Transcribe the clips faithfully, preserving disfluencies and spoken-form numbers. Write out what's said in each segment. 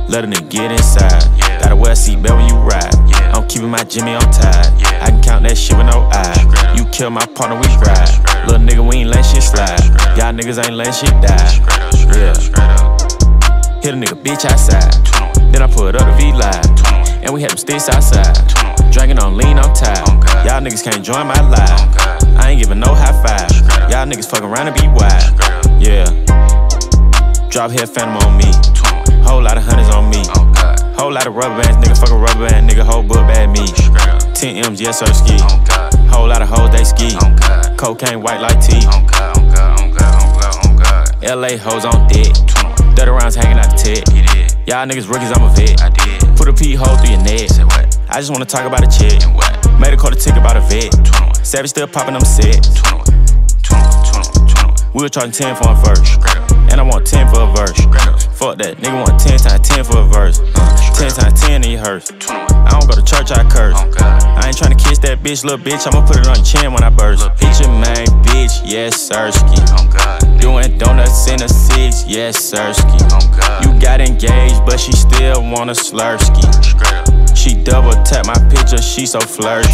Let a nigga get inside. Yeah. Gotta wear a seatbelt when you ride. Yeah. I'm keeping my Jimmy on tied. Yeah. I can count that shit with no eye. You kill my partner, we ride. Little nigga, we ain't let shit slide. Y'all niggas ain't let shit die. Yeah. Hit a nigga bitch outside. Then I put up the V-Live. And we had them sticks outside. Drinking on lean, I'm tired. Y'all niggas can't join my live. I ain't giving no high five. Y'all niggas fucking around and be wide. Yeah. Drop head phantom on me. Whole lot of hundreds on me. Whole lot of rubber bands, nigga. Fuck a rubber band, nigga. Whole book bad me. ten M's, yes sir, ski. Whole lot of hoes, they ski. Cocaine white like tea. L A hoes on deck. thirty rounds hanging out the tech. Y'all niggas rookies, I'm a vet. Put a pee hole through your neck. I just wanna talk about a check. Made a quarter ticket about a vet. Savage still popping them sets. We were charging ten for a verse. And I want ten for a verse. Fuck that, nigga want ten times ten for a verse. ten times ten in your hearse. I don't go to church, I curse. I ain't tryna kiss that bitch, little bitch. I'ma put it on your chin when I burst. Hit your main bitch, yes sirski. Doing donuts in a six, yes sirski. You got engaged, but she still wanna slurski. She double tap my picture, she so flirty.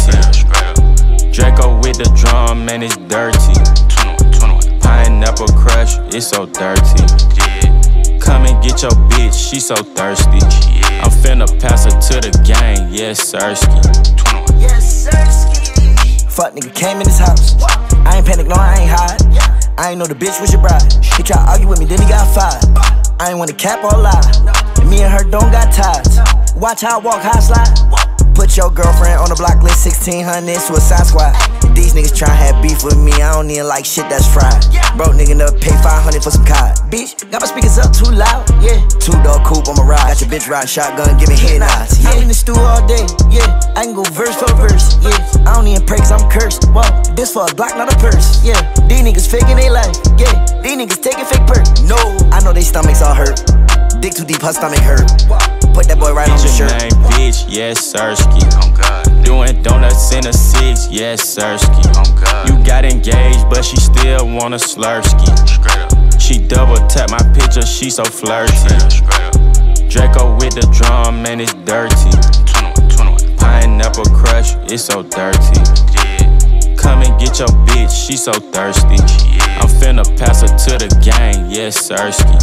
Draco with the drum, man, it's dirty. Pineapple crush, it's so dirty. Come and get your bitch, she so thirsty. I'm finna pass her to the gang, yes sirski. Yes sirski. Fuck nigga came in this house. I ain't panic, no I ain't hide. I ain't know the bitch was your bride. He tried to argue with me, then he got fired. I ain't wanna cap or lie. And me and her don't got ties. Watch how I walk, how I slide. Put your girlfriend on the block list, sixteen hundred, Suicide Squad. These niggas tryna have beef with me, I don't even like shit that's fried. Broke nigga never pay five hundred for some cod. Bitch, got my speakers up too loud, yeah. Two-door coupe on my ride. Got your bitch riding shotgun, give me head nods, yeah. I'm in the stew all day, yeah. I can go verse for verse, yeah. I don't even pray cause I'm cursed, whoa. This for a Glock, not a purse, yeah. These niggas faking they life, yeah. These niggas taking fake perk, no. I know they stomachs all hurt. Dick too deep, her stomach hurt. Put that boy right on the shirt. Hit your main bitch, yes sirski. Doing donuts in a six, yes sirski. You got engaged, but she still wanna slurski. She double tap my picture, she so flirty. Draco with the drum, man, it's dirty. Pineapple crush, it's so dirty. Come and get your bitch, she so thirsty. I'm finna pass her to the gang, yes sirski.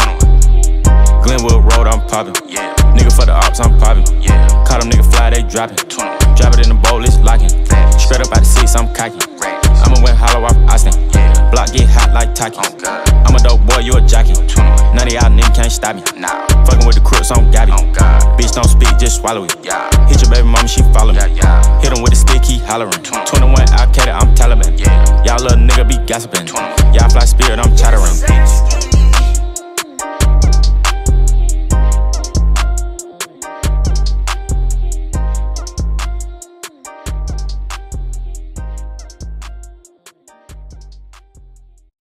Glenwood Road, I'm poppin'. Yeah. Nigga for the ops, I'm poppin'. Yeah. Caught them nigga fly, they droppin'. Drop it in the bowl, it's lockin'. Straight up out the seats, I'm cocky. I'ma win hollow off Austin. Yeah. Block get hot like Taki. Oh, I'm a dope boy, you a jockey. None of y'all niggas can't stop me. Nah. Fuckin' with the crooks, I'm Gabby. Oh, bitch don't speak, just swallow it. Yeah. Hit your baby mama, she follow me. Yeah, yeah. Hit him with the stick, he hollerin'. twenty-one Al Qaeda, I'm Taliban. Yeah. Y'all little nigga be gossipin'. Y'all fly spirit, I'm chattering.